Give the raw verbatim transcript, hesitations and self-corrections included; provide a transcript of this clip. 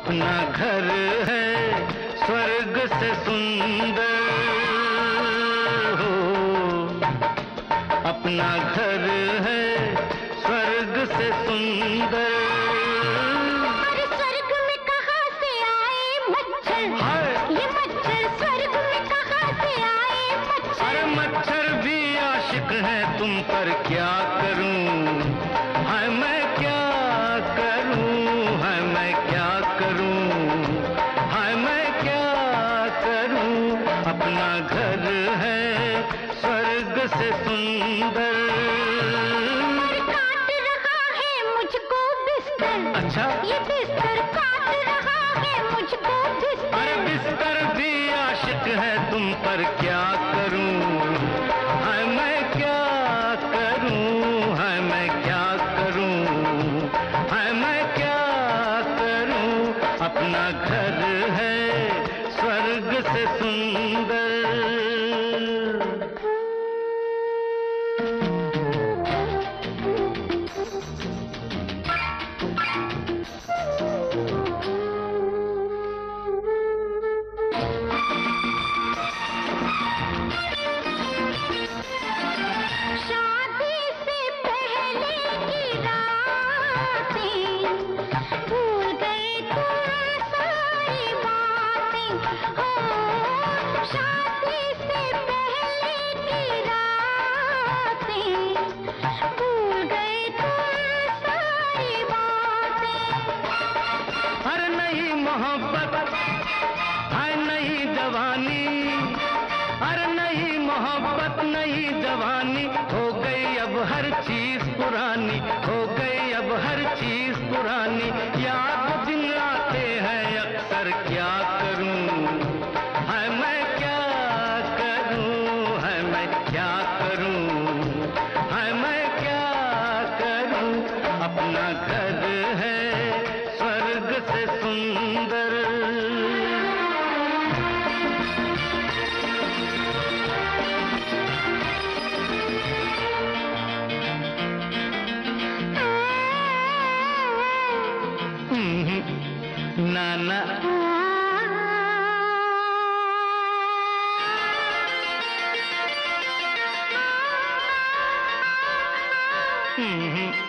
अपना घर है स्वर्ग से सुंदर हो, अपना घर है स्वर्ग से सुंदर। अरे स्वर्ग में कहाँ से आए मच्छर, ये मच्छर स्वर्ग में कहाँ से आए मच्छर। अरे मच्छर भी आशिक है तुम पर, क्या करूं हाय मैं क्या करूं, हाय मैं क्या करूं, हाय मैं क्या करूं। अपना घर है स्वर्ग से सुंदर। पर काट रहा है मुझको बिस्तर, अच्छा ये बिस्तर काट रहा है मुझको बिस्तर। अरे बिस्तर भी आशिक है तुम पर, क्या करूं हाय मैं क्या करूं, हाय मैं क्या करूं, हाय मैं क्या करूं। अपना घर है स्वर्ग से सुंदर। शादी से पहले की रातें भूल गए तुम सारी बातें हो। शादी से पहले की रातें भूल गए तुम सारी बातें। अरे नहीं मोहब्बत हाय नहीं जवानी, अरे नहीं मोहब्बत नहीं जवानी, हो गई अब हर चीज पुरानी, हो गई अब हर चीज पुरानी। याद दिन आते हैं अक्सर, क्या करूं हाय मैं क्या करूं, हाय मैं क्या करूं, हाय मैं क्या करूं। अपना घर है स्वर्ग से सुंदर। नाना हम्म